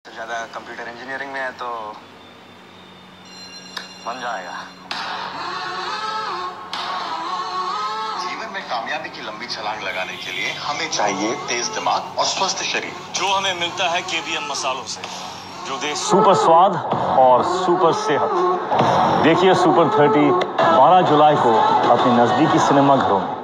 ज़्यादा computer engineering में है तो बन जाएगा। जीवन में कामयाबी की लंबी छलांग लगाने के लिए हमें चाहिए तेज दिमाग और स्वस्थ शरीर, जो हमें मिलता है KBM मसालों से, जो दे सुपर स्वाद और सुपर सेहत। देखिए सुपर 30 12 जुलाई को अपने नजदीकी सिनेमा घरों में।